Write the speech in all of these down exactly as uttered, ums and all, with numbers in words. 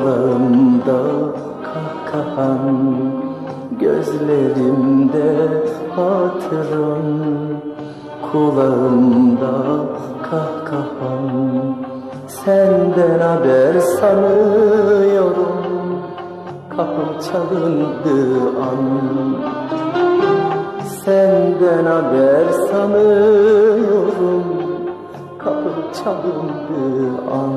Kulağımda kahkahan, gözlerimde hatıran. Kulağımda kahkahan, senden haber sanıyorum. Kapım çalındığı an, senden haber sanıyorum. Kapım çalındığı an.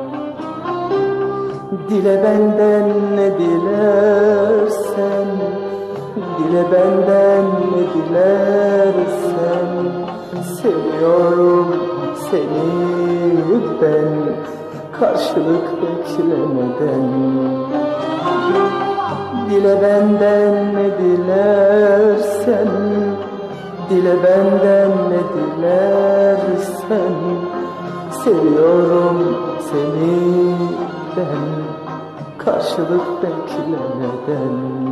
Dile benden ne dilersen, dile benden ne dilersen. Seviyorum seni ben, karşılık beklemeden. Dile benden ne dilersen, dile benden ne dilersen. Seviyorum seni ben, karşılık beklemeden.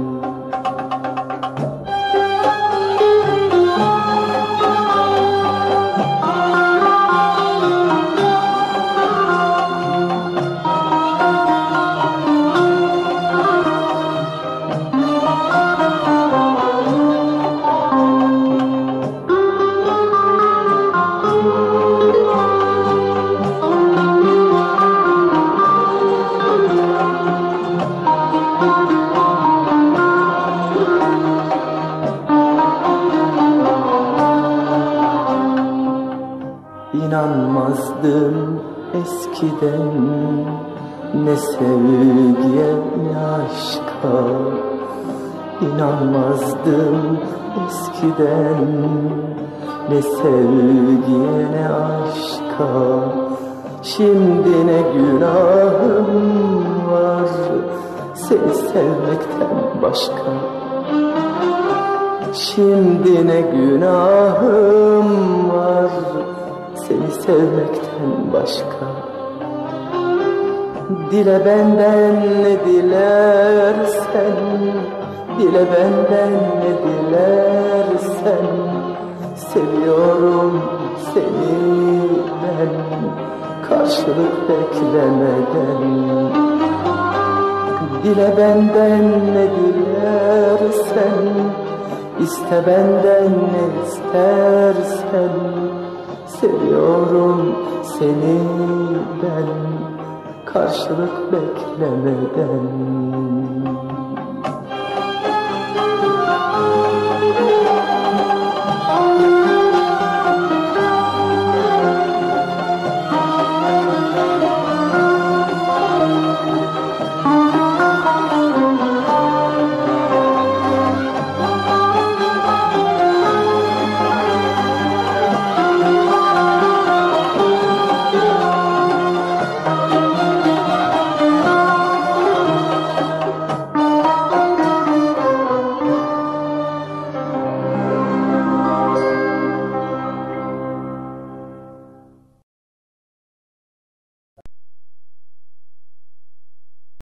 İnanmazdım eskiden ne sevgiye ne aşka. İnanmazdım eskiden ne sevgiye ne aşka. Şimdi ne günahım var seni sevmekten başka. Şimdi ne günahım var seni sevmekten başka. Dile benden ne dilersen, dile benden ne dilersen. Seviyorum seni ben, karşılık beklemeden. Dile benden ne dilersen, iste benden ne istersen. Seviyorum seni ben, karşılık beklemeden.